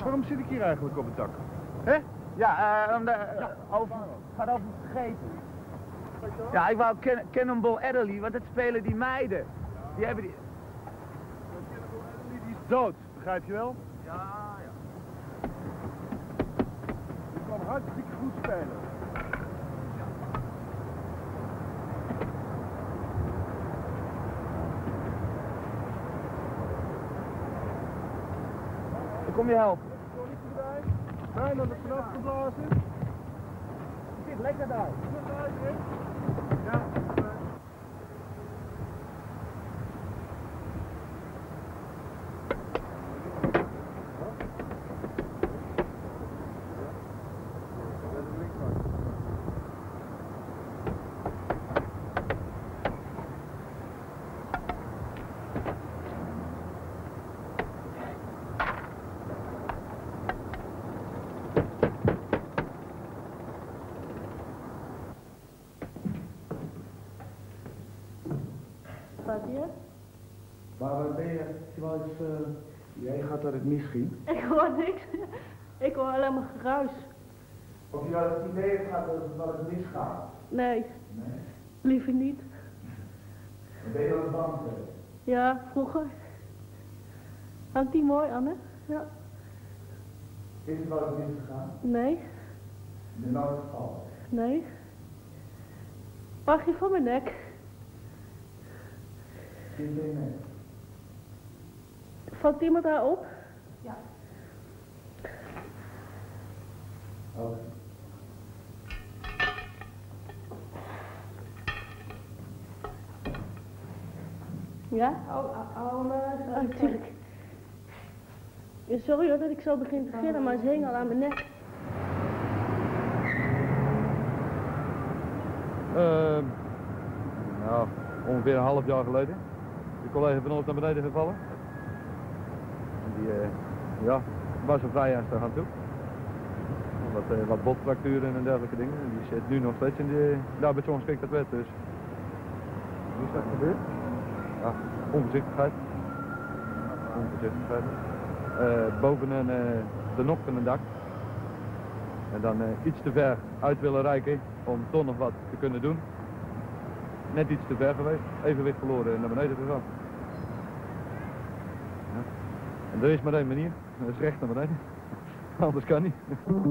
waarom zit ik hier eigenlijk op het dak? Hè? Ja, gaat over vergeten. Ja, ik wou Cannonball Adderley, want dat spelen die meiden. Die hebben die... Cannonball Adderley, die is dood, begrijp je wel? Ja, ja. Die kan hartstikke goed spelen. Ik kom je helpen. Bijna er vanaf geblazen. Je zit lekker daar. Ja. Waar ben je? Jij gaat dat het misging. Ik hoor niks. Ik hoor alleen maar geruis. Of je wel het idee hebt gehad dat het misgaat? Nee, Nee. liever niet. Dan ben je wel eens bang geweest? Ja, vroeger. Hangt die mooi, Anne? Ja. Is het wel eens misgegaan? Nee, In de noodgeval? nee. Mag je van mijn nek? Zit je mee? Valt iemand daar op? Ja. Oké. Ja? Natuurlijk. Ja, sorry hoor dat ik zo begin te gillen, maar ze hing al aan mijn nek. Nou, ongeveer een half jaar geleden. De collega van ons naar beneden gevallen. En die was een vrij ernstig aan toe. Wat botfracturen en dergelijke dingen. En die zit nu nog steeds in de arbeidsongeschiktheid wet. Dus. Hoe is dat gebeurd? Ja, onvoorzichtigheid. Onvoorzichtigheid. Boven de nok van een dak. En dan iets te ver uit willen reiken om toch nog wat te kunnen doen. Net iets te ver geweest, evenwicht verloren en naar beneden gegaan. Ja. En er is maar één manier, dat is recht naar beneden. Anders kan niet.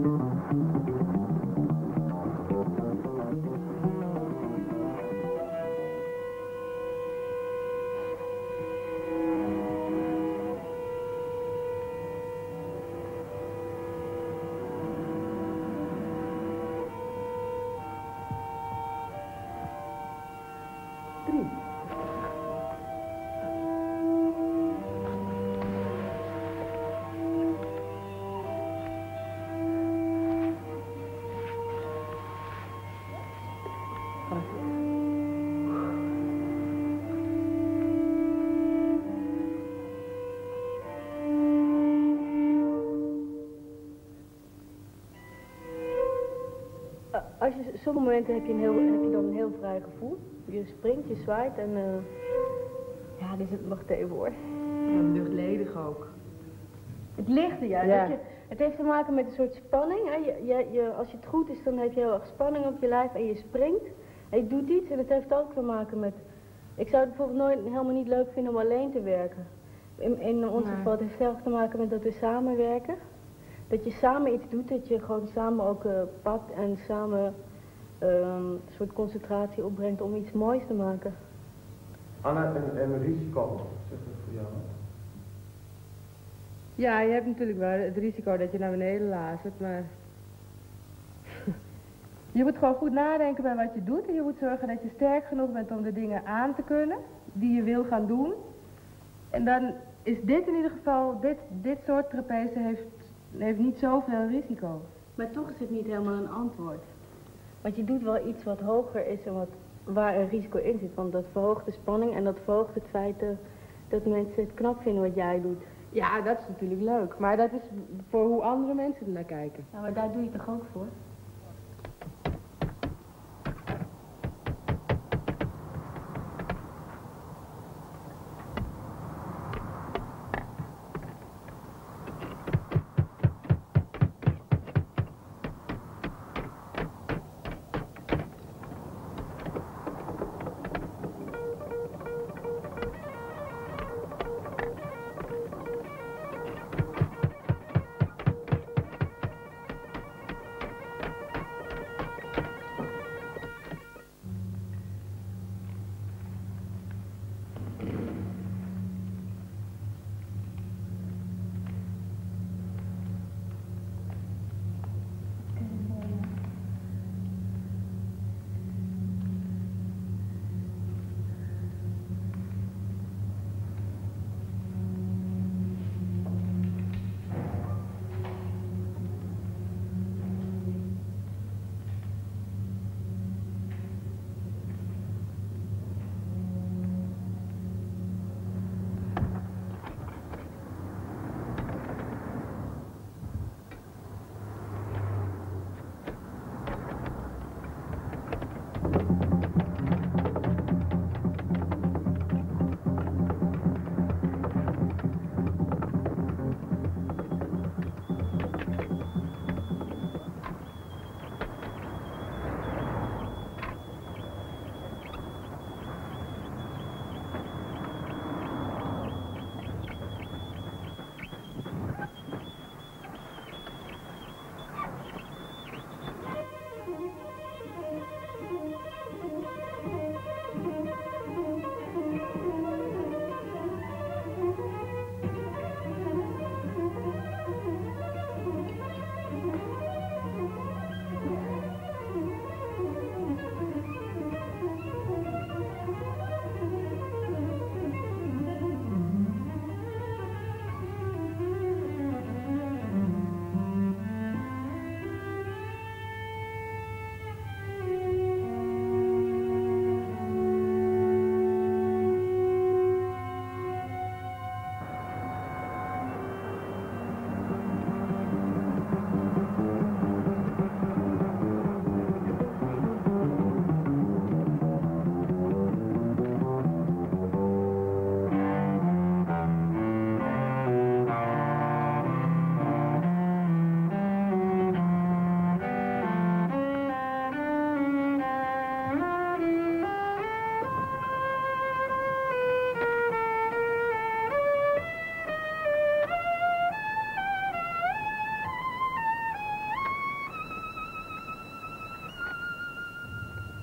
Sommige momenten heb je dan een heel vrij gevoel. Je springt, je zwaait en ja, dus het wacht even hoor. Ja, luchtledig ook. Het ligt er juist. Ja. Het heeft te maken met een soort spanning. Hè. Als het goed is, dan heb je heel erg spanning op je lijf en je springt. En je doet iets en het heeft ook te maken met... Ik zou het bijvoorbeeld helemaal niet leuk vinden om alleen te werken. In ons geval, het heeft heel erg te maken met dat we samenwerken. Dat je samen iets doet, dat je gewoon samen ook pakt en samen een soort concentratie opbrengt om iets moois te maken. Anna, en risico, zeg dat voor jou? Ja, je hebt natuurlijk wel het risico dat je naar beneden lazert, maar... Je moet gewoon goed nadenken bij wat je doet en je moet zorgen dat je sterk genoeg bent om de dingen aan te kunnen die je wil gaan doen. En dan is dit in ieder geval, dit soort trapeze heeft niet zoveel risico. Maar toch is het niet helemaal een antwoord. Want je doet wel iets wat hoger is en waar een risico in zit. Want dat verhoogt de spanning en dat verhoogt het feit dat mensen het knap vinden wat jij doet. Ja, dat is natuurlijk leuk, maar dat is voor hoe andere mensen er naar kijken. Ja, maar daar doe je toch ook voor?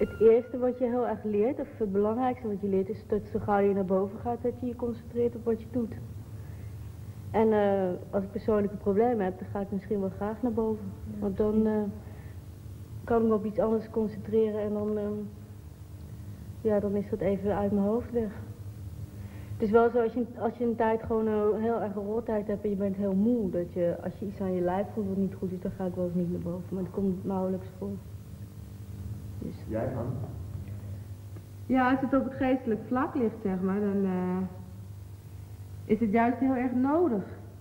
het eerste wat je heel erg leert, of het belangrijkste wat je leert, is dat zo gauw je naar boven gaat, dat je je concentreert op wat je doet. En als ik persoonlijke problemen heb, dan ga ik misschien wel graag naar boven. Want dan kan ik me op iets anders concentreren en dan, ja, dan is dat even uit mijn hoofd weg. Het is wel zo, als je een tijd gewoon een heel erg een rottijd hebt en je bent heel moe, dat je, als je iets aan je lijf voelt wat niet goed is, dan ga ik wel eens niet naar boven. Maar dat komt nauwelijks voor. Dus. Jij dan? Ja, als het op het geestelijk vlak ligt, zeg maar, dan is het juist heel erg nodig.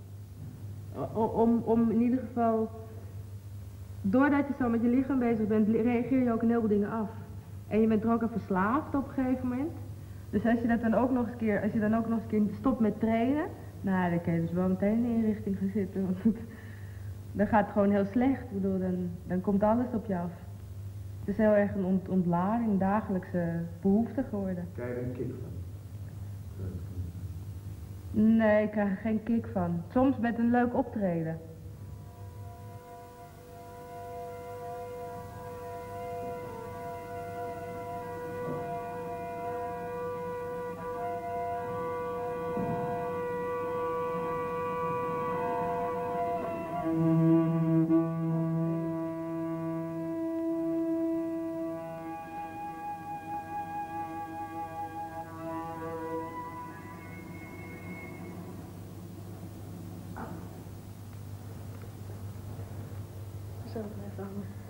Om in ieder geval, doordat je zo met je lichaam bezig bent, reageer je ook een heleboel dingen af. En je bent er ook aan verslaafd op een gegeven moment. Dus als je dat dan ook nog eens keer, stopt met trainen, nou, dan kun je dus wel meteen in de inrichting gaan zitten. Want dan gaat het gewoon heel slecht. Ik bedoel, dan komt alles op je af. Het is heel erg een ontlading, een dagelijkse behoefte geworden. Krijg je er een kick van? Nee, ik krijg er geen kick van. Soms met een leuk optreden. Zo, even hangen.